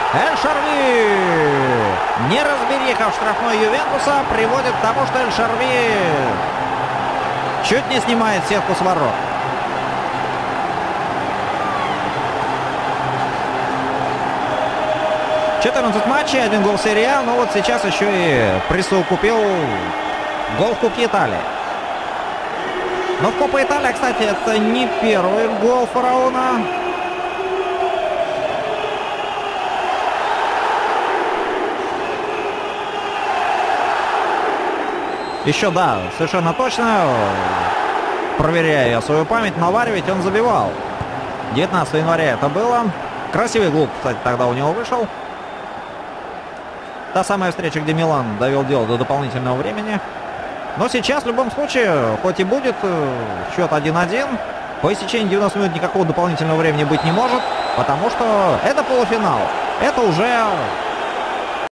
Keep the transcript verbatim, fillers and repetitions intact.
Эль-Шарви! Неразбериха в штрафной Ювентуса приводит к тому, что Эль-Шарви чуть не снимает сетку с ворот. четырнадцать матчей, один гол серии А, но вот сейчас еще и присовокупил гол в Кубке Италии. Но в Копа Италия, кстати, это не первый гол фараона. Еще, да, совершенно точно, проверяя я свою память, на Варе ведь он забивал. девятнадцатого января это было. Красивый гол, кстати, тогда у него вышел. Та самая встреча, где Милан довел дело до дополнительного времени. Но сейчас, в любом случае, хоть и будет счет один-один, по истечении девяноста минут никакого дополнительного времени быть не может, потому что это полуфинал. Это уже